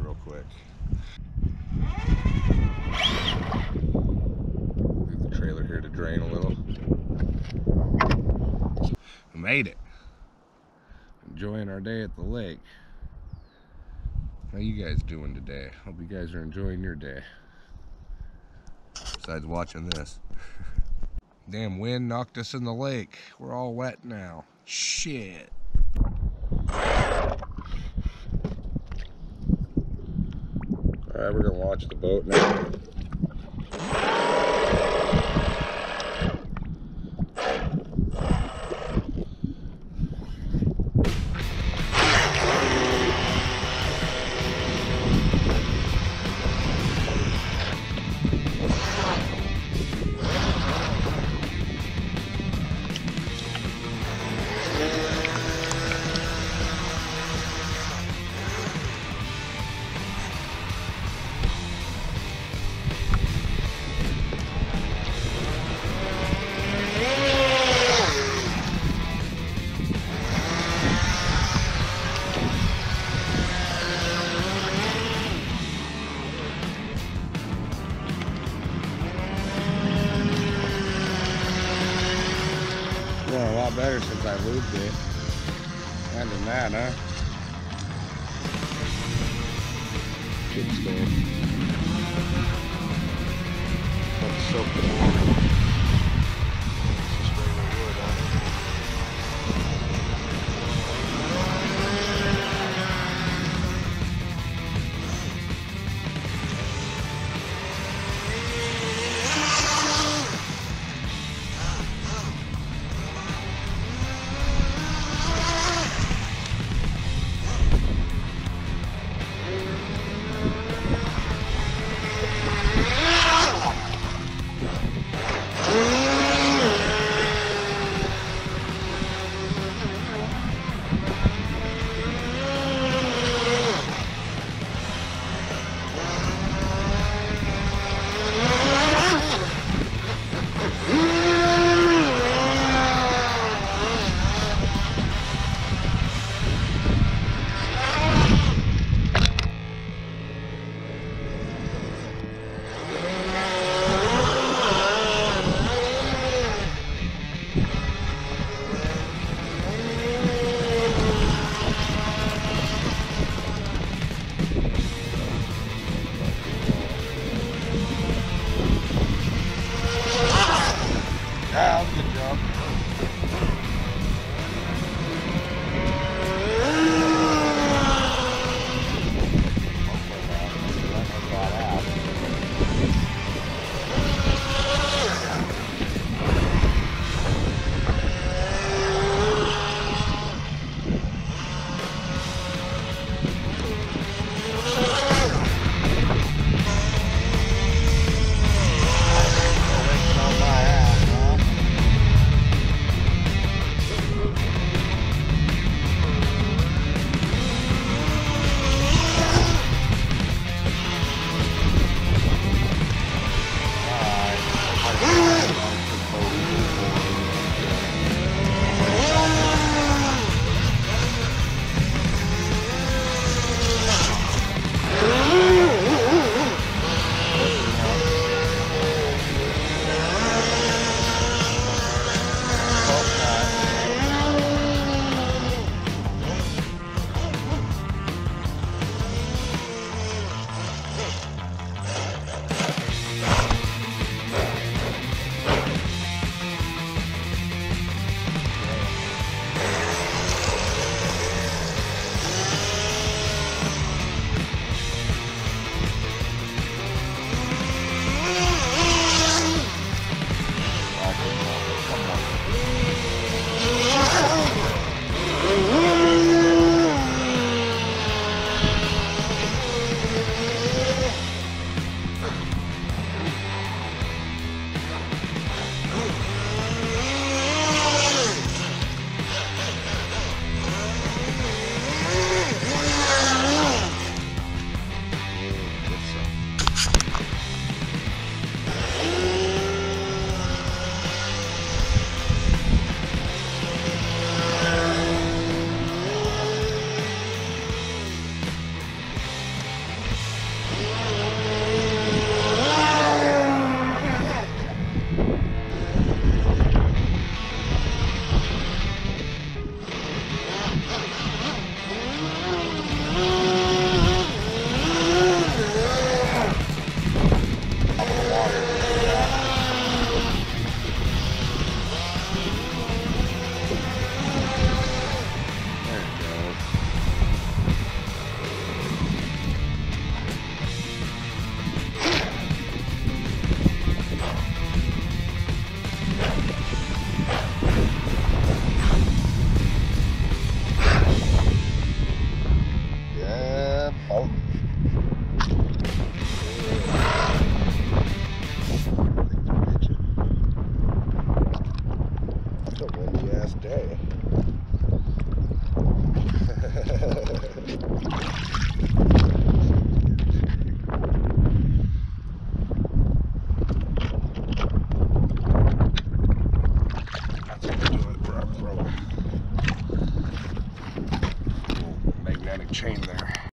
real quick. Leave the trailer here to drain a little. We made it. Enjoying our day at the lake. How you guys doing today? Hope you guys are enjoying your day. Besides watching this. Damn wind knocked us in the lake. We're all wet now. Shit. Alright, we're gonna launch the boat now. Going a lot better since I lubed it. And than that, huh? Good stuff. Let's soak the water. It's just regular wood, huh? It's a windy ass day. That's gonna do it for our pro. Little magnetic chain there.